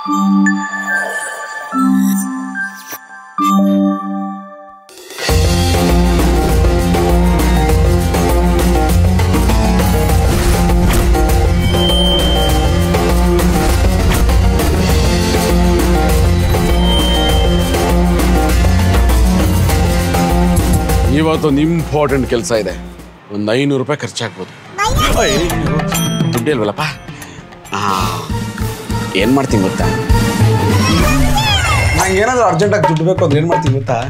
ಇವತ್ತೊಂದು ಇಂಪಾರ್ಟೆಂಟ್ ಕೆಲಸ ಇದೆ. ಒಂದು 500 ರೂಪಾಯಿ ಖರ್ಚಾಗ್ಬೋದು. ದುಡ್ಡು ಇಲ್ವಲ್ಲಪ್ಪ. ಏನು ಮಾಡ್ತೀನಿ ಗೊತ್ತಾ, ನಂಗೆ ಏನಾದರೂ ಅರ್ಜೆಂಟಾಗಿ ದುಡ್ಡು ಬೇಕು ಅಂದ್ರೆ ಏನು ಮಾಡ್ತೀನಿ ಗೊತ್ತಾ,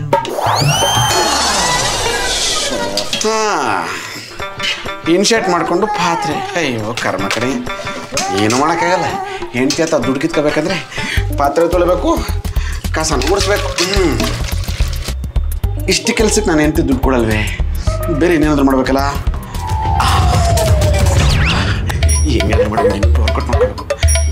ಇನ್ಶರ್ಟ್ ಮಾಡಿಕೊಂಡು ಪಾತ್ರೆ. ಅಯ್ಯೋ ಕರ್ಮ ಕಡೆ, ಏನು ಮಾಡೋಕ್ಕಾಗಲ್ಲ. ಹೆಂಡತಿ ಹತ್ತ ದುಡ್ಡು ಕಿತ್ಕೋಬೇಕಂದ್ರೆ ಪಾತ್ರೆ ತೊಳಿಬೇಕು, ಕಸ ಗುಡಿಸ್ಬೇಕು. ಇಷ್ಟು ಕೆಲಸಕ್ಕೆ ನಾನು ಹೆಂಡತಿ ದುಡ್ಡು ಕೊಡಲ್ವೇ, ಬೇರೆ ಇನ್ನೇನಾದ್ರು ಮಾಡ್ಬೇಕಲ್ಲ. ಹೆಂಗಾದ್ರೂ ಮಾಡಿ ನೆನಪು ವರ್ಕೌಟ್ ಮಾಡ್ಕೋಬೇಕು.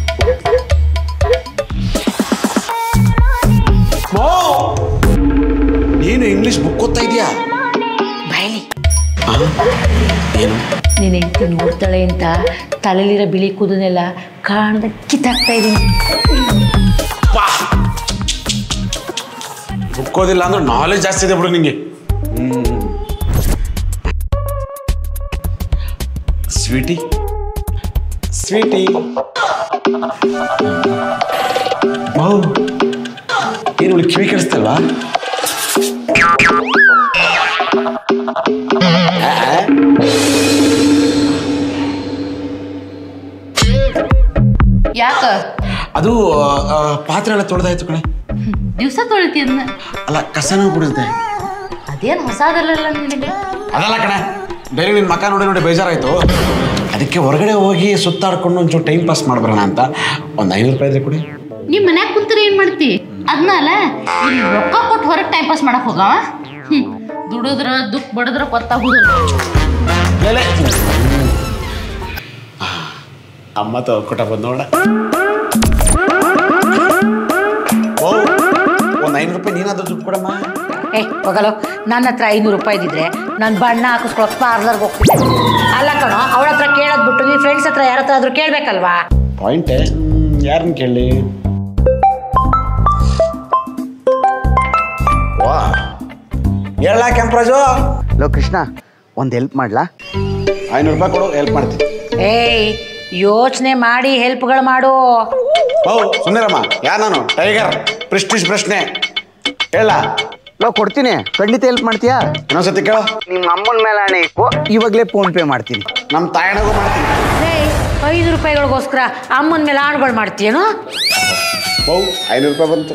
ನೀನು ಇಂಗ್ಲಿಷ್ ಬುಕ್ ಓದ್ತಾ ಇದೀಯಾ? ಬಾಯಲಿ ಏನು ನೀನು ಹೆಂಡತಿ ನೋಡ್ತಾಳೆ ಅಂತ ತಲೆಲಿರೋ ಬಿಳಿ ಕೂದನೆಲ್ಲ ಕಾಣ್ದ ಕಿತ್ತಾಕ್ತಾ ಇದ್ದೀನಿ. ಬುಕ್ ಓದಿಲ್ಲ ಅಂದ್ರೆ ನಾಲೆಜ್ ಜಾಸ್ತಿ ಇದೆ ಬಿಡು ನಿಂಗೆ. ಸ್ವೀಟಿ ಸ್ವೀಟಿ, ಏನು ಕಿವಿ ಕೇಳಿಸ್ತಲ್ವಾ? ಯಾಕ? ಅದು ಪಾತ್ರೆ ಎಲ್ಲ ತೊಳೆದಾಯ್ತು ಕಣೆ. ದಿವಸ ತೊಳಿತಿ ಅದನ್ನ? ಅಲ್ಲ, ಕಸನೂ ಬಿಡುತ್ತೆ. ಅದೇನು ಹೊಸದಲ್ಲ ನಿನಗೆ? ಅದಲ್ಲ ಕಣೆ, ಡೈಲಿ ನಿನ್ನ ಮಕ್ಕ ನೋಡಿ ನೋಡಿ ಬೇಜಾರಾಯ್ತು. ಅದಕ್ಕೆ ಹೊರಗಡೆ ಹೋಗಿ ಸುತ್ತಾಡ್ಕೊಂಡು ಒಂಚೂರು ಟೈಮ್ ಪಾಸ್ ಮಾಡ್ಬರೋಣ ಅಂತ ಒಂದು 500 ರೂಪಾಯಿ ಇದ್ರೆ ಕೊಡಿ. ನಿಮ್ಮ ಮನ್ಯಾಗ ಕುಂತ್ರೆ ಏನು ಮಾಡ್ತಿ? ಅದನ್ನ ಅಲ್ಲ, ಇಲ್ಲಿ ರೊಕ್ಕ ಕೊಟ್ಟು ಹೊರಗೆ ಟೈಮ್ ಪಾಸ್ ಮಾಡಕ್ ಹೋಗವ. ದುಡಿದ್ರ ದುಃಖ ಬಡಿದ್ರ ಗೊತ್ತಾಗುದಿಲ್ಲ. ಅಮ್ಮ ಕೊಟ್ಟ ಬಂದು ನೋಡ. ಒಂದು 500 ರೂಪಾಯಿ ನೀನಾದ್ರೂ ದುಡ್ಡು ಕೊಡಮ್ಮ. ಹೋಗಲ್ಲ, ನನ್ನ ಹತ್ರ 500 ರೂಪಾಯಿ ಇದ್ದಿದ್ರೆ ನಾನು ಬಣ್ಣ ಹಾಕಿಸ್ಕೊಳಕ್ ಪಾರ್ಲರ್ಗೆ ಹೋಗ್ತಿದ್ದೆ. ಅಲ್ಲ ಕಣೋ, ಅವಳ ಹತ್ರ ಕೇಳೋದ್ ಬಿಟ್ಟು ನೀನ್ ಫ್ರೆಂಡ್ಸ್ ಹತ್ರ ಯಾರ ಹತ್ರ ಆದ್ರೂ ಕೇಳ್ಬೇಕಲ್ವಾ? ಪಾಯಿಂಟೇ, ಯಾರನ್ನ ಕೇಳಿ? ವಾ ಹೇಳ ಕೆಂಪರಾಜು. ಲೋ ಕೃಷ್ಣ, ಒಂದು ಹೆಲ್ಪ್ ಮಾಡ್ಲಾ? 500 ರೂಪಾಯಿ ಕೊಡು, ಹೆಲ್ಪ್ ಮಾಡ್ತೀನಿ. ಏಯ್, ಯೋಚನೆ ಮಾಡಿ ಹೆಲ್ಪ್ಗಳು ಮಾಡು. ಸುಂದರಮ್ಮ, ನಾನು ಟೈಗರ್, ಪ್ರಿಸ್ಟಿಜ್ ಪ್ರಶ್ನೆ ಹೇಳ. ಲೋ ಕೊಡ್ತೀನಿ, ಖಂಡಿತ ಹೆಲ್ಪ್ ಮಾಡ್ತೀಯಾ? ಇನ್ನೊಂದ್ಸತಿ ಕೇಳೋ. ನಿಮ್ಮ ಅಮ್ಮನ ಮೇಲೆ ಹಣೆ ಇಕ್ಕು, ಇವಾಗಲೇ ಫೋನ್ ಪೇ ಮಾಡ್ತೀನಿ. ನಮ್ಮ ತಾಯಣಗೂ ಮಾಡ್ತೀನಿ. 5 ರೂಪಾಯಿಗಳಿಗೋಸ್ಕರ ಅಮ್ಮನ ಮೇಲೆ ಆಣುಗಳು ಮಾಡ್ತೀಯೇನೋ? 500 ರೂಪಾಯಿ ಬಂತು.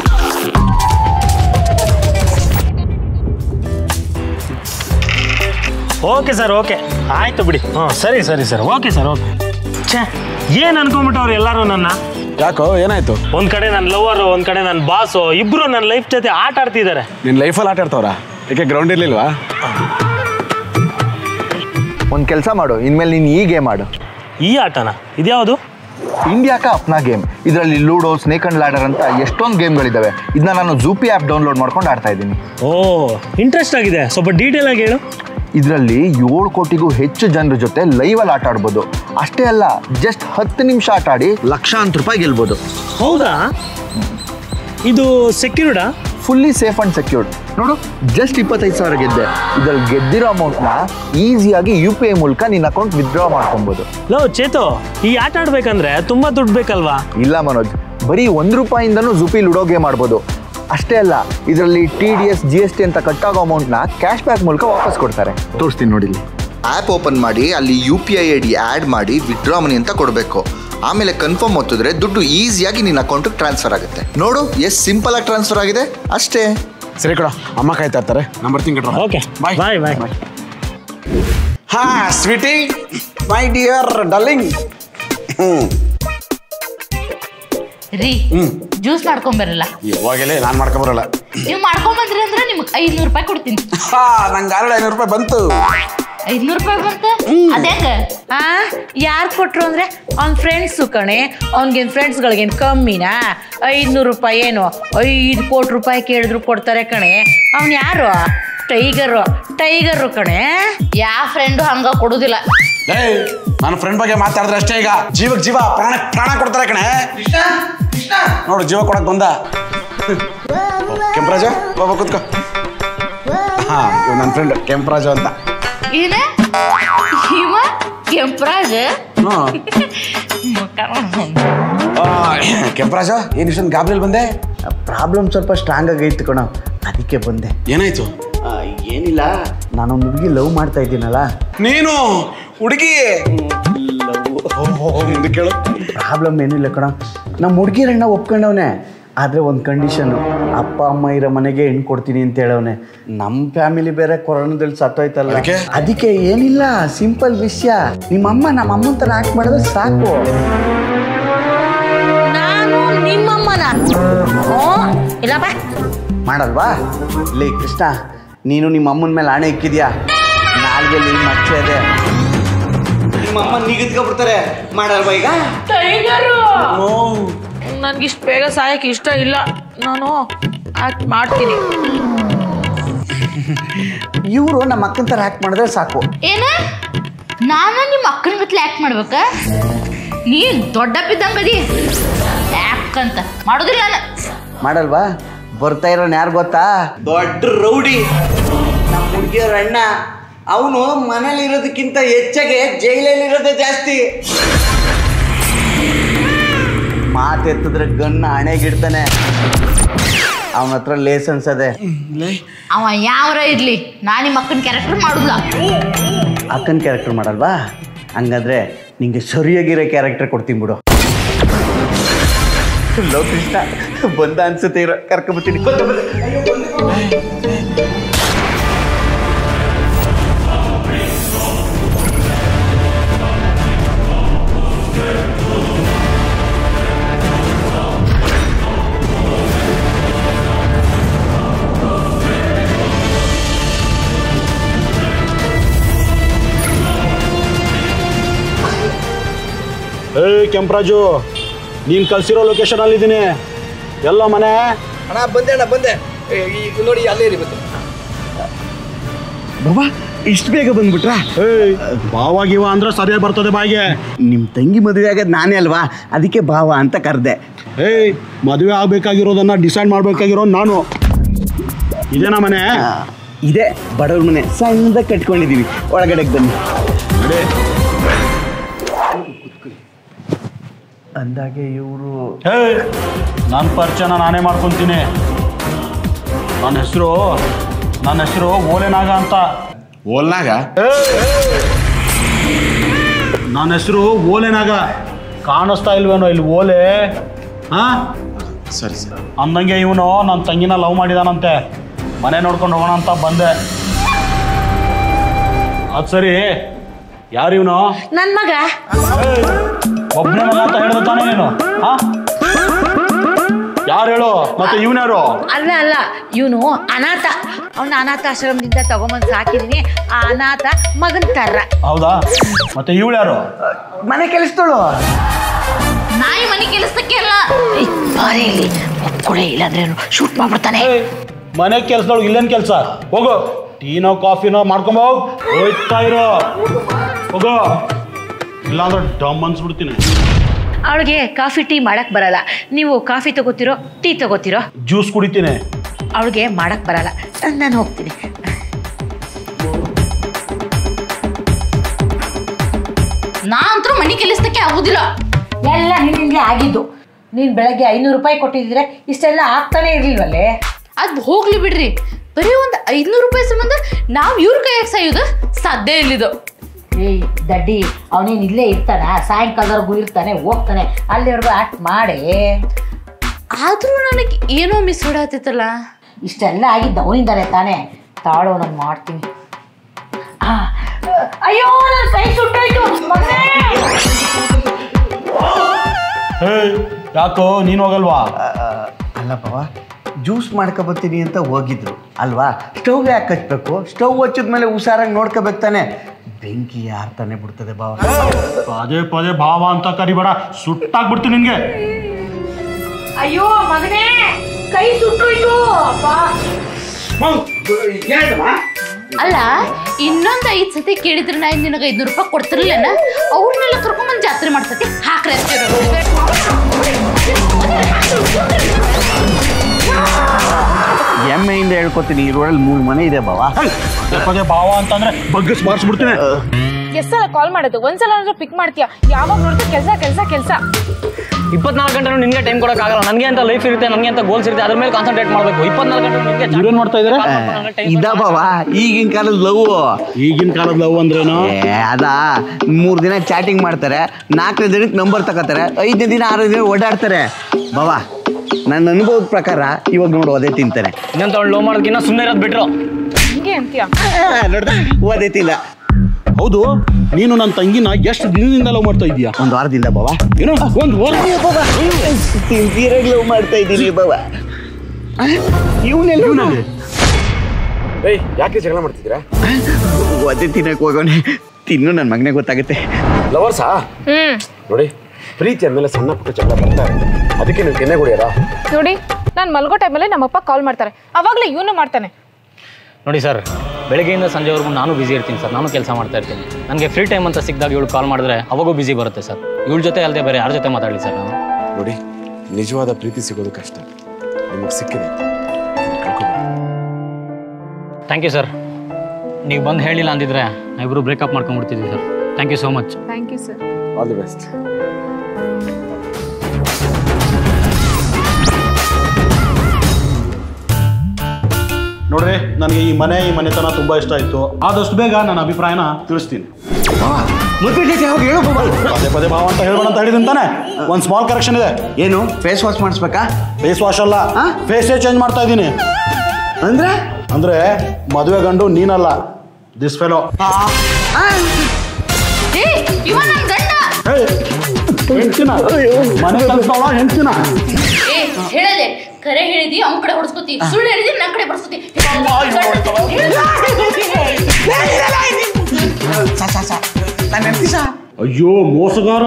ಓಕೆ ಸರ್, ಓಕೆ ಆಯ್ತು ಬಿಡಿ. ಸರಿ ಸರಿ ಸರ್, ಓಕೆ ಸರ್, ಓಕೆ. ಛೇ, ಏನು ಅನ್ಕೊಂಬಿಟ್ಟವ್ರು ಎಲ್ಲರೂ ನನ್ನ. ಯಾಕೋ, ಏನಾಯ್ತು? ಒಂದ್ ಕಡೆ ನನ್ನ ಲವರು, ಒಂದ್ ಕಡೆ ನನ್ನ ಬಾಸು, ಇಬ್ರು ನನ್ನ ಲೈಫ್ ಜೊತೆ ಆಟ ಆಡ್ತಿದ್ದಾರೆ. ನಿನ್ನ ಲೈಫಲ್ಲಿ ಆಟ ಆಡ್ತವ್ರಾ? ಯಾಕೆ ಗ್ರೌಂಡ್ ಇರ್ಲಿಲ್ವಾ? ಒಂದು ಕೆಲಸ ಮಾಡು, ಇನ್ಮೇಲೆ ನೀನು ಈ ಗೇಮ್ ಆಡು. ಈ ಆಟನ? ಇದ್ಯಾವುದು? ಇಂಡಿಯಾ ಕಾ ಅಪ್ನಾ ಗೇಮ್. ಇದರಲ್ಲಿ ಲೂಡೋ, ಸ್ನೇಕ್ ಅಂಡ್ ಲ್ಯಾಡರ್ ಅಂತ ಎಷ್ಟೊಂದು ಗೇಮ್ಗಳಿದ್ದಾವೆ. ಇದನ್ನ ನಾನು ಜೂಪಿ ಆ್ಯಪ್ ಡೌನ್ಲೋಡ್ ಮಾಡ್ಕೊಂಡು ಆಡ್ತಾ ಇದ್ದೀನಿ. ಓ, ಇಂಟ್ರೆಸ್ಟ್ ಆಗಿದೆ. ಸ್ವಲ್ಪ ಡೀಟೇಲ್ ಆಗಿ ಹೇಳು. ಇದರಲ್ಲಿ 7 ಕೋಟಿಗೂ ಹೆಚ್ಚು ಜನರ ಜೊತೆ ಲೈವಲ್ಲಿ ಆಟ ಆಡ್ಬೋದು. ಅಷ್ಟೇ ಅಲ್ಲ, ಜಸ್ಟ್ 10 ನಿಮಿಷ ಆಟ ಆಡಿ ಲಕ್ಷಾಂತರ ರೂಪಾಯಿ ಗೆಲ್ಬೋದು. ಹೌದಾ? ಇದು ಸೆಕ್ಯೂರ್ಡಾ? Fully safe and secured. ನೋಡು, ಜಸ್ಟ್ 25,000 ಗೆದ್ದೆ. ಇದರಲ್ಲಿ ಗೆದ್ದಿರೋ ಅಮೌಂಟ್ನ ಈಸಿಯಾಗಿ UPI ಮೂಲಕ ನಿನ್ನ ಅಕೌಂಟ್ ವಿತ್ಡ್ರಾ ಮಾಡ್ಕೊಬೋದು. ಲೋ ಚೇತು, ಈ ಆಟ ಆಡ್ಬೇಕಂದ್ರೆ ತುಂಬಾ ದುಡ್ಡು ಬೇಕಲ್ವಾ? ಇಲ್ಲ ಮನೋಜ್, ಬರೀ 1 ರೂಪಾಯಿಂದನೂ ಜೂಪಿ ಲೂಡೋ ಗೇಮ್ ಆಡ್ಬೋದು. ಅಷ್ಟೇ ಅಲ್ಲ, ಇದರಲ್ಲಿ TDS GST ಅಂತ ಕಟ್ಟಾಗೋ ಅಮೌಂಟ್ನ ಕ್ಯಾಶ್ ಬ್ಯಾಕ್ ಮೂಲಕ ವಾಪಸ್ ಕೊಡ್ತಾರೆ. ತೋರಿಸ್ತೀನಿ ನೋಡಿ. ಆ್ಯಪ್ ಓಪನ್ ಮಾಡಿ ಅಲ್ಲಿ UPI ID ಆ್ಯಡ್ ಮಾಡಿ ವಿತ್ಡ್ರಾ ಮನಿ ಅಂತ ಕೊಡಬೇಕು. ಆಮೇಲೆ ಕನ್ಫರ್ಮ್ ಒತ್ತಿದ್ರೆ ದುಡ್ಡು ಈಸಿಯಾಗಿ ನಿನ್ನ ಅಕೌಂಟಿಗೆ ಟ್ರಾನ್ಸ್ಫರ್ ಆಗುತ್ತೆ. ನೋಡು, ಎಷ್ಟು ಸಿಂಪಲ್ ಆಗಿ ಟ್ರಾನ್ಸ್ಫರ್ ಆಗಿದೆ ಅಷ್ಟೇ. ಸರಿ ಕೊಡ, ಅಮ್ಮ ಕಾಯ್ತಾ ಇರ್ತಾರೆ. ನಂಬರ್ ತಿಂಗಳು. Okay, bye bye bye. ಹಾ ಸ್ವೀಟಿ, ಮೈ ಡಿಯರ್ ಡಾರ್ಲಿಂಗ್. ರೀ, ಜ್ಯೂಸ್ ಮಾಡ್ಕೊಂಬರಲ್ಲ? ಇವಾಗಲೇ ನಾನು ಮಾಡ್ಕೊಂಬರಲ್ಲ. ನೀವು ಮಾಡ್ಕೊಂಬಂದ್ರಿ ಅಂದ್ರೆ ನಿಮ್ಗೆ 500 ರೂಪಾಯಿ ಕೊಡ್ತೀನಿ. ನಂಗೆ ಆಲ್ರೆಡಿ 500 ರೂಪಾಯಿ ಬಂತು. 500 ರೂಪಾಯಿ ಬಂತು? ಅದ್ಯಾಕ? ಯಾರು ಕೊಟ್ರು ಅಂದ್ರೆ ಅವ್ನ ಫ್ರೆಂಡ್ಸು ಕಣೆ. ಅವ್ನಿಗೇನು ಫ್ರೆಂಡ್ಸ್ಗಳಿಗೇನು ಕಮ್ಮಿನಾ? 500 ರೂಪಾಯಿ ಏನು 5 ಕೋಟಿ ರೂಪಾಯಿ ಕೇಳಿದ್ರು ಕೊಡ್ತಾರೆ ಕಣೆ. ಅವ್ನು ಯಾರು? ಟೈಗರು ಕಣೆ. ಯಾವ ಫ್ರೆಂಡು ಹಂಗ ಕೊಡುದಿಲ್ಲ. ನನ್ನ ಫ್ರೆಂಡ್ ಬಗ್ಗೆ ಮಾತಾಡಿದ್ರೆ ಅಷ್ಟೇ. ಈಗ ಜೀವಕ್ಕೆ ಜೀವ, ಪ್ರಾಣ ಪ್ರಾಣ ಕೊಡ್ತಾರೆ ಕಣೆ. ನೋಡು ಜೀವ ಕೊಡಕ್ ಬಂದ. ಕೆಂಪರಾಜ ಬಾಬಾ ಕೂತ್ಕೋ. ಹಾ ಇವ್ ನನ್ನ ಫ್ರೆಂಡ್ ಕೆಂಪರಾಜು ಅಂತ. ಏನ ಇವ ಕೆಂಪರಾಜ? ಕೆಂಪರಾಜ ಏನ್ ಇಷ್ಟೊಂದು ಗಾಬರಿಯಲ್ಲಿ ಬಂದೆ? ಪ್ರಾಬ್ಲಮ್ ಸ್ವಲ್ಪ ಸ್ಟ್ರಾಂಗ್ ಆಗೈತೆ ಕಣ, ಅದಕ್ಕೆ ಬಂದೆ. ಏನಾಯ್ತು? ಏನಿಲ್ಲ, ನಾನೊಂದು ಹುಡುಗಿ ಲವ್ ಮಾಡ್ತಾ ಇದ್ದೀನಲ್ಲ. ನೀನು ಹುಡುಗಿ ಮುಂದೆ ಕೇಳು. ಪ್ರಾಬ್ಲಮ್ ಏನಿಲ್ಲ ಕಣ, ನಮ್ಮ ಹುಡುಗಿರಣ್ಣ ಒಪ್ಕೊಂಡವನೆ. ಆದರೆ ಒಂದು ಕಂಡೀಷನ್ನು, ಅಪ್ಪ ಅಮ್ಮ ಇರೋ ಮನೆಗೆ ಹೆಣ್ಣು ಕೊಡ್ತೀನಿ ಅಂತ ಹೇಳವನೆ. ನಮ್ಮ ಫ್ಯಾಮಿಲಿ ಬೇರೆ ಕೊರೋನಾದಲ್ಲಿ ಸತ್ತೋಯ್ತಲ್ಲ, ಅದಕ್ಕೆ ಏನಿಲ್ಲ, ಸಿಂಪಲ್ ವಿಷಯ. ನಿಮ್ಮಮ್ಮ ನಮ್ಮ ಅಮ್ಮನ ಥರ ಆಕ್ಟ್ ಮಾಡಿದ್ರೆ ಸಾಕು. ನಾನು ನಿಮ್ಮಮ್ಮನ ಇಲ್ಲಪ್ಪ ಮಾಡಲ್ವಾ? ಲೇ ಕೃಷ್ಣ, ನೀನು ನಿಮ್ಮ ಅಮ್ಮನ ಮೇಲೆ ಆಣೆ ಇಕ್ಕಿದ್ಯಾ? ನಾಲ್ಗೆಲ್ಲಿ ಮಚ್ಚೆ ಅದೇ, ನಿಮ್ಮಮ್ಮ ನಿಗದ್ಕೊಬಿಡ್ತಾರೆ. ಮಾಡಲ್ವಾ ಈಗ? ನನ್ಗಿಷ್ಟು ಬೇಗ ಸಾಯಕ್ಕೆ ಇಷ್ಟ ಇಲ್ಲ, ನಾನು ಆಕ್ಟ್ ಮಾಡ್ತೀನಿ. ಇವರು ನಮ್ಮ ಅಕ್ಕನ ಥರ ಆಕ್ಟ್ ಮಾಡಿದ್ರೆ ಸಾಕು. ಏನ ನಾನು ನಿಮ್ಮ ಅಕ್ಕನ ಗತ್ಲೆ ಆಕ್ಟ್ ಮಾಡ್ಬೇಕ? ನೀ ದೊಡ್ಡಪ್ಪಿದ್ದಂಗದಿ ಯಾಕಂತ ಮಾಡೋದಿಲ್ಲ ನಾನು. ಮಾಡಲ್ವಾ? ಬರ್ತಾ ಇರೋನ್ ಯಾರು ಗೊತ್ತಾ? ದೊಡ್ಡ ರೌಡಿ, ನಮ್ಮ ಹುಡುಗಿಯರ ಅಣ್ಣ. ಅವನು ಮನೇಲಿ ಇರೋದಕ್ಕಿಂತ ಹೆಚ್ಚಾಗಿ ಜೈಲಲ್ಲಿ ಇರೋದೇ ಜಾಸ್ತಿ. ಮಾತೆತ್ತಿದ್ರೆ ಗನ್ನ ಹಣೆಗಿಡ್ತಾನೆ. ಅವನ ಹತ್ರ ಲೈಸೆನ್ಸ್ ಅದೇ. ಅವ ಯಾವ್ರ ಇರ್ಲಿ, ನಾನು ನಿಮ್ಮ ಅಕ್ಕನ ಕ್ಯಾರೆಕ್ಟರ್ ಮಾಡುದಿಲ್ಲ. ಅಕ್ಕನ ಕ್ಯಾರೆಕ್ಟರ್ ಮಾಡಲ್ವಾ? ಹಂಗಾದ್ರೆ ನಿಂಗೆ ಸರಿಯಾಗಿರೋ ಕ್ಯಾರೆಕ್ಟರ್ ಕೊಡ್ತೀನಿ ಬಿಡು. ಲೋ ಕೃಷ್ಣ, ಬಂದ ಅನ್ಸುತ್ತೆ, ಇರೋ ಕರ್ಕೊಂಬತ್ತೀನಿ. ಕೆಂಪರಾಜು, ನೀನು ಕಳ್ಸಿರೋ ಲೊಕೇಶನ್ ಅಲ್ಲಿದ್ದೀನಿ. ಎಲ್ಲ ಮನೆ? ಅಣ್ಣ ಬಂದೆ, ಅಣ್ಣ ಬಂದೆ. ಈಗ ನೋಡಿ ಅಲ್ಲೇ ಇರಿ ಬಂದೆ. ಬಾಬಾ ಇಷ್ಟು ಬೇಗ ಬಂದ್ಬಿಟ್ರಾ? ಭಾವಾಗಿವ ಅಂದ್ರೆ ಸರಿಯಾಗಿ ಬರ್ತದೆ ಬಾಯಿಗೆ. ನಿಮ್ಮ ತಂಗಿ ಮದುವೆ ಆಗೋದು ನಾನೇ ಅಲ್ವಾ, ಅದಕ್ಕೆ ಭಾವ ಅಂತ ಕರೆದೆ. ಮದುವೆ ಆಗಬೇಕಾಗಿರೋದನ್ನ ಡಿಸೈಡ್ ಮಾಡಬೇಕಾಗಿರೋದು ನಾನು. ಇದೇನಾ ಮನೆ? ಇದೇ ಬಡವ್ರ ಮನೆ, ಸಣ್ಣದಾಗ ಕಟ್ಕೊಂಡಿದ್ದೀವಿ. ಒಳಗಡೆಗೆ ಬನ್ನಿ. ಅಂದಾಗೆ ಇವರು ನನ್ನ ಪರಿಚಯನ ನಾನೇ ಮಾಡ್ಕೊತೀನಿ. ನನ್ನ ಹೆಸರು ಓಲೆನಾಗ ಅಂತ. ಓಲ್ನಾಗ? ನನ್ನ ಹೆಸರು ಓಲೆನಾಗ. ಕಾಣಿಸ್ತಾ ಇಲ್ವೇನೋ ಇಲ್ಲಿ ಓಲೆ? ಹಾ ಸರಿ ಸರಿ. ಅಂದಂಗೆ ಇವನು ನನ್ನ ತಂಗಿನ ಲವ್ ಮಾಡಿದಾನಂತೆ. ಮನೆ ನೋಡ್ಕೊಂಡು ಹೋಗೋಣ ಅಂತ ಬಂದೆ. ಅದು ಸರಿ, ಯಾರು ಇವನು? ನನ್ನ ಮಗ. ಒಬ್ಬನೇ ಮಗ ಅಂತ ಹೇಳಿದ ತಾನೇ ನೀನು? ಹಾ, ಯಾರು ಹೇಳು? ಮತ್ತೆ ಇವನ್ಯಾರು? ಅಲ್ಲ ಅಲ್ಲ, ಇವನು ಅನಾಥ. ಅವನ ಅನಾಥಾಶ್ರಮದಿಂದ ತಗೊಂಬಂದು ಸಾಕಿದೀನಿ. ಆ ಅನಾಥ ಮಗನ ತರ. ಹೌದಾ? ಮತ್ತೆ ಇವಳು ಯಾರು? ಮನೆ ಕೆಲಸದಳು. ನಾಯಿ ಮನೆ ಕೆಲಸಕ್ಕೆ ಅಲ್ಲ. ಇಲ್ಲಿ ಕೊಡೆ, ಇಲ್ಲಾಂದ್ರೆ ಶೂಟ್ ಮಾಡ್ಬಿಡ್ತಾನೆ. ಮನೆ ಕೆಲ್ಸದೊಳಗೆ ಇಲ್ಲೇನು ಕೆಲಸ? ಹೋಗು, ಟೀನೋ ಕಾಫಿನೋ ಮಾಡ್ಕೊಂಬ ಹೋಯ್ತಾ ಇರೋ. ಹೋಗೋ, ಇಲ್ಲಾಂದ್ರೆ ಡಮ್ ಅನ್ಸ್ಬಿಡ್ತೀನಿ. ಅವಳಿಗೆ ಕಾಫಿ ಟೀ ಮಾಡಕ್ ಬರಲ್ಲ. ನೀವು ಕಾಫಿ ತಗೋತಿರೋ ಟೀ ತಗೋತಿರೋ? ಜ್ಯೂಸ್ ಕುಡಿತೀನಿ. ಅವಳಿಗೆ ಮಾಡಕ್ ಬರಲ್ಲ, ನಾನು ಹೋಗ್ತೀನಿ. ನಾ ಅಂತೂ ಮನೆ ಕೆಲಸಕ್ಕೆ ಆಗುದಿಲ್ಲ. ಎಲ್ಲ ನಿನ್ನಿಂದಲೇ ಆಗಿದ್ದು. ನೀನು ಬೆಳಗ್ಗೆ 500 ರೂಪಾಯಿ ಕೊಟ್ಟಿದ್ರೆ ಇಷ್ಟೆಲ್ಲ ಆಗ್ತಾನೆ ಇರ್ಲಿಲ್ವಲ್ಲೇ? ಅದು ಹೋಗ್ಲಿ ಬಿಡ್ರಿ, ಬರೀ ಒಂದು 500 ರೂಪಾಯಿ ಸಂಬಂಧ ನಾವು ಇವ್ರ ಕೈಯಾಗ ಸಾಯೋದು ಸಾಧ್ಯ ಇಲ್ಲಿದು. ಏಯ್ ದಡ್ಡಿ, ಅವನೇನು ಇಲ್ಲೇ ಇರ್ತಾನ? ಸಾಯಂಕಾಲದವರೆಗೂ ಇರ್ತಾನೆ, ಹೋಗ್ತಾನೆ. ಅಲ್ಲಿವರೆಗೂ ಆಕ್ಟ್ ಮಾಡಿ. ಆದ್ರೂ ನನಗೆ ಏನೋ ಮಿಸ್ ಹೊಡಾತಿತ್ತಲ್ಲ. ಇಷ್ಟೆಲ್ಲ ಆಗಿದ್ದು ಅವನಿಂದಾನೆ ತಾನೇ. ತಾಳೋ, ನಾನು ಮಾಡ್ತೀನಿ. ಅಯ್ಯೋ, ನನ್ನ ಕೈ ಸುಟ್ಟೋಯ್ತು ಮಗನೇ. ಯಾಕೋ ನೀನು ಹೋಗಲ್ವಾ? ಅಲ್ಲ ಬಾವ, ಜ್ಯೂಸ್ ಮಾಡ್ಕೊಬತ್ತೀನಿ ಅಂತ ಹೋಗಿದ್ರು ಅಲ್ವಾ? ಸ್ಟವ್ ಯಾಕೆ ಹಚ್ಬೇಕು? ಸ್ಟವ್ ಹಚ್ಚಿದ್ಮೇಲೆ ಹುಷಾರಾಗಿ ನೋಡ್ಕೋಬೇಕು ತಾನೆ. ಬೆಂಕಿ ಯಾರು ತಾನೇ ಬಿಡ್ತದೆ ಬಾವ. ಪದೇ ಪದೇ ಭಾವ ಅಂತ ಕರಿಬೇಡ, ಸುಟ್ಟಾಗ್ಬಿಡ್ತೀನಿ ನಿನ್ಗೆ. ಅಯ್ಯೋ ಮಗನೇ, ಕೈ ಸುಟ್ಟೋಯ್ತು. ಅಲ್ಲ, ಇನ್ನೊಂದು 5 ಸತಿ ಕೇಳಿದ್ರೆ ನಾ ನಿನಗೆ 500 ರೂಪಾಯಿ ಕೊಡ್ತಿರ್ಲಿಲ್ಲ. ಅವ್ರನ್ನೆಲ್ಲ ಕರ್ಕೊಂಡ್ಬಂದು ಜಾತ್ರೆ ಮಾಡ್ಸಕ್ಕೆ ಹಾಕ್ರೆ. ಹೇಳ್ಕೊತೀನಿ. ಈ ರೋಡಲ್ಲಿ 3 ಮನೆ ಇದೆ ಬಾವ. ಪದೇ ಭಾವ ಅಂತಂದ್ರೆ ಬಗ್ಗಿಸ್ ಬಾರಿಸ್ಬಿಡ್ತೀನಿ. ಎಷ್ಟೆಲ್ಲ ಕಾಲ್ ಮಾಡೋದು, ಒಂದ್ಸಲ ಪಿಕ್ ಮಾಡ್ತೀಯ, ಯಾವಾಗ ನೋಡಿದ್ರೆ ಕೆಲಸ ಕೆಲಸ ಕೆಲಸ. 24 ಗಂಟೆ ನಿನ್ಗೆ ಟೈಮ್ ಕೊಡೋಕ್ಕಾಗಲ್ಲ. ನನಗೆ ಅಂತ ಲೈಫ್ ಇರುತ್ತೆ, ನನಗೆ ಅಂತ ಗೋಲ್ಸ್ ಇರುತ್ತೆ, ಅದ್ರ ಮೇಲೆ ಕಾನ್ಸಂಟ್ರೇಟ್ ಮಾಡಬೇಕು. 24 ಗಂಟೆ ನಿಮಗೆ ಏನ್ ಮಾಡ್ತಾ ಇದಾರೆ? ಇದ ಬಾವ ಈಗಿನ ಕಾಲದ ಲವ್. ಈಗಿನ ಕಾಲದ ಲವ್ ಅಂದ್ರೇನು? ಅದಾ 3 ದಿನ ಚಾಟಿಂಗ್ ಮಾಡ್ತಾರೆ, 4ನೇ ದಿನಕ್ಕೆ ನಂಬರ್ ತಗೋತಾರೆ, 5ನೇ ದಿನ 6ನೇ ದಿನ ಓಡಾಡ್ತಾರೆ ಬಾವ. ನನ್ನ ಅನುಭವದ ಪ್ರಕಾರ ಇವಾಗ ನೋಡು ಅದೇ ತಿಂತಾನೆ. ಇನ್ನಂತ ಅವ್ಳು ಲವ್ ಮಾಡೋದಕ್ಕಿನ್ನ ಸುಮ್ಮನೆ ಇರೋದು ಬಿಟ್ರು. ಹಿಂಗೆ ಅಂತೀಯ? ನೋಡ್ದ ಓದೇ ತಿಂದ. ಹೌದು, ನೀನು ನನ್ನ ತಂಗಿನ ಎಷ್ಟು ದಿನದಿಂದ ಲವ್ ಮಾಡ್ತಾ ಇದೀಯಾ? 1 ವಾರದಿಂದ ಬಾವ. ಏನೋ 1 ವಾರ ಸಿನ್ಸಿಯರಾಗಿ ಲವ್ ಮಾಡ್ತಾ ಇದ್ದೀನಿ ಬಾವ. ಇವನಲ್ಲಿ ಯಾಕೆ ಜಗಳ ಮಾಡ್ತಿದ್ದೀರಾ? ಒದೆ ತಿನ್ನಕ್ಕೆ ಹೋಗೋಣ, ತಿನ್ನು ನನ್ನ ಮಗನೇ ಗೊತ್ತಾಗುತ್ತೆ. ಲವರ್ಸಾ? ನೋಡಿ, ಪ್ರೀತಿ ಅಂದಮೇಲೆ ಸಣ್ಣ ಪುಟ್ಟ ಜಗಳ ಬರ್ತಾ ಇರುತ್ತೆ, ಅದಕ್ಕೆ ನೀವು ಕೆನ್ನೆ ಕುಡಿಯಾರ? ನೋಡಿ, ನಾನು ಮಲ್ಗೋ ಟೈಮಲ್ಲಿ ನಮ್ಮಪ್ಪ ಕಾಲ್ ಮಾಡ್ತಾರೆ, ಅವಾಗಲೇ ಇವನು ಮಾಡ್ತಾನೆ. ನೋಡಿ ಸರ್, ಬೆಳಗ್ಗೆಯಿಂದ ಸಂಜೆವರೆಗೂ ನಾನು ಬಿಸಿ ಇರ್ತೀನಿ ಸರ್, ನಾನು ಕೆಲಸ ಮಾಡ್ತಾ ಇರ್ತೀನಿ. ನನಗೆ ಫ್ರೀ ಟೈಮ್ ಅಂತ ಸಿಕ್ಕಿದಾಗ ಇವಳು ಕಾಲ್ ಮಾಡಿದ್ರೆ ಅವಾಗೂ ಬಿಸಿ ಬರುತ್ತೆ ಸರ್. ಇವಳ ಜೊತೆ ಅಲ್ಲದೆ ಬೇರೆ ಯಾರ ಜೊತೆ ಮಾತಾಡಲಿ ಸರ್ ನಾನು? ನೋಡಿ, ನಿಜವಾದ ಪ್ರೀತಿ ಸಿಗೋದು ಕಷ್ಟ, ನಿಮಗೆ ಸಿಕ್ಕಿದೆ. Thank you sir. ನೀವು ಬಂದು ಹೇಳಿಲ್ಲ ಅಂದಿದ್ರೆ ನಾವಿಬ್ಬರು ಬ್ರೇಕಪ್ ಮಾಡ್ಕೊಂಡ್ಬಿಡ್ತಿದ್ವಿ sir. Thank you so much. Thank you sir. All the best. ನೋಡ್ರಿ, ನನಗೆ ಈ ಮನೆತನ ತುಂಬಾ ಇಷ್ಟ ಆಯ್ತು. ಆದಷ್ಟು ಬೇಗ ನನ್ನ ಅಭಿಪ್ರಾಯನ ತಿಳಿಸ್ತೀನಿ. ಪದೇ ಪದೇ ಭಾವ ಅಂತ ಹೇಳ್ಬೇಡ ಅಂತ ಹೇಳಿದ್ದೀನಿ ತಾನೆ. ಒಂದು ಸ್ಮಾಲ್ ಕರೆಕ್ಷನ್ ಇದೆ. ಏನು ಫೇಸ್ ವಾಶ್ ಮಾಡಿಸ್ಬೇಕಾ? ಫೇಸ್ ವಾಶ್ ಅಲ್ಲ, ಫೇಸೇ ಚೇಂಜ್ ಮಾಡ್ತಾ ಇದ್ದೀನಿ. ಅಂದ್ರೆ ಮದುವೆ ಗಂಡು ನೀನಲ್ಲ, ದಿಸ್ ಫೆಲೋ. ಇವ ನನ್ ಗಂಡ. ಹೆಂಡ್ತಿನ ಮನೆ ಕಲ್ಸೋಳ ಹೆಂಡ್ತಿನ. ಹೇಳಲೆ ಕರೆ ಹೇಳಿದಿ ಅವನ ಕಡೆ ಹೊಡ್ಸ್ಕೊತಿ, ಸುಳ್ಳು ಹೇಳಿದಿ ನನ್ನ ಕಡೆ ಬಡ್ಸ್ಕೊತಿ. ಅಯ್ಯೋ ಮೋಸಗಾರ.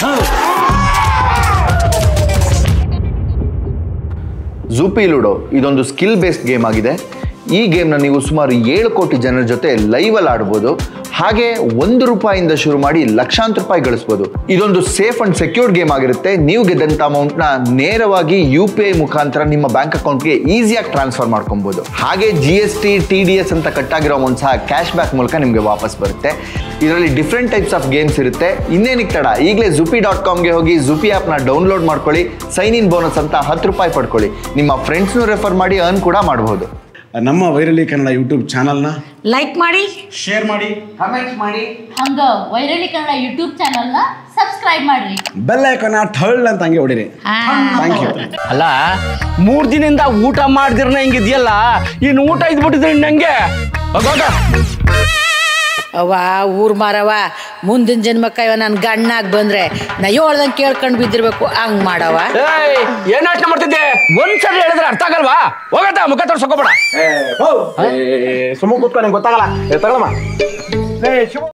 ಝೂಪಿ ಲೂಡೋ ಇದೊಂದು ಸ್ಕಿಲ್ ಬೇಸ್ಡ್ ಗೇಮ್ ಆಗಿದೆ. ಈ ಗೇಮ್ನ ನೀವು ಸುಮಾರು 7 ಕೋಟಿ ಜನರ ಜೊತೆ ಲೈವಲ್ಲಿ ಆಡ್ಬೋದು. ಹಾಗೆ ₹1 ಶುರು ಮಾಡಿ ಲಕ್ಷಾಂತರ ರೂಪಾಯಿ ಗಳಿಸ್ಬೋದು. ಇದೊಂದು ಸೇಫ್ ಅಂಡ್ ಸೆಕ್ಯೂರ್ಡ್ ಗೇಮ್ ಆಗಿರುತ್ತೆ. ನೀವು ಗೆದ್ದಂಥ ಅಮೌಂಟ್ನ ನೇರವಾಗಿ UPI ಮುಖಾಂತರ ನಿಮ್ಮ ಬ್ಯಾಂಕ್ ಅಕೌಂಟ್ಗೆ ಈಸಿಯಾಗಿ ಟ್ರಾನ್ಸ್ಫರ್ ಮಾಡ್ಕೊಬೋದು. ಹಾಗೆ GST TDS ಅಂತ ಕಟ್ಟಾಗಿರೋ ಅಮೌಂಟ್ ಸಹ ಕ್ಯಾಶ್ ಬ್ಯಾಕ್ ಮೂಲಕ ನಿಮಗೆ ವಾಪಸ್ ಬರುತ್ತೆ. ಇದರಲ್ಲಿ ಡಿಫ್ರೆಂಟ್ ಟೈಪ್ಸ್ ಆಫ್ ಗೇಮ್ಸ್ ಇರುತ್ತೆ. ಇನ್ನೇನಿಗೆ ತಡ, ಈಗಲೇ zoopy.comಗೆ ಹೋಗಿ ಝೂಪಿ ಆ್ಯಪ್ನ ಡೌನ್ಲೋಡ್ ಮಾಡ್ಕೊಳ್ಳಿ. ಸೈನ್ ಇನ್ ಬೋನಸ್ ಅಂತ ₹10 ಪಡ್ಕೊಳ್ಳಿ. ನಿಮ್ಮ ಫ್ರೆಂಡ್ಸ್ನು ರೆಫರ್ ಮಾಡಿ ಅರ್ನ್ ಕೂಡ ಮಾಡಬಹುದು. ನಮ್ಮ ವೈರಲಿ ಕನ್ನಡ ಯೂಟ್ಯೂಬ್ ಚಾನಲ್ನ ಲೈಕ್ ಮಾಡಿ, ಶೇರ್ ಮಾಡಿ, ಕಮೆಂಟ್ ಮಾಡಿ, ಹಂಗ ವೈರಲಿ ಕನ್ನಡ ಯೂಟ್ಯೂಬ್ ಚಾನಲ್ನ ಸಬ್ಸ್ಕ್ರೈಬ್ ಮಾಡ್ರಿ. ಬೆಲ್ ಐಕಾನ್ ಥರ್ಡ್ ಅಂತ ಹಂಗೆ ಹೊಡಿರಿ. Thank you. ಅಲ್ಲ, 3 ದಿನದಿಂದ ಊಟ ಮಾಡ್ದಿರ್ನ ಹಿಂಗಿದ್ಯಲ್ಲ, ಇನ್ನು ಊಟ ಇದ್ಬಿಟ್ಟಿದ್ರೆ ನಂಗೆ ಅವ್ವ ಊರ್ ಮಾರವ, ಮುಂದಿನ ಜನ್ಮಕ್ಕ ಇವ ನನ್ ಗಣ್ಣಾಗ್ ಬಂದ್ರೆ ನಾ ಹೇಳ್ದಂಗೆ ಕೇಳ್ಕೊಂಡು ಬಿದ್ದಿರ್ಬೇಕು, ಹಂಗ್ ಮಾಡವ. ಏನ್ ಯೋಚನೆ ಮಾಡ್ತಿದ್ದೆ? ಒಂದ್ಸರಿ ಹೇಳಿದ್ರೆ ಅರ್ಥ ಆಗಲ್ವಾ? ಹೋಗತ್ತ ಮುಖ ತೋರ್ಸಕೋಬೇಡ. ಸುಮ್ಮ ಕೂತ್ಕೊಂಡು ಗೊತ್ತಾಗಲ್ಲ. ತಗೊಳಮ್ಮ.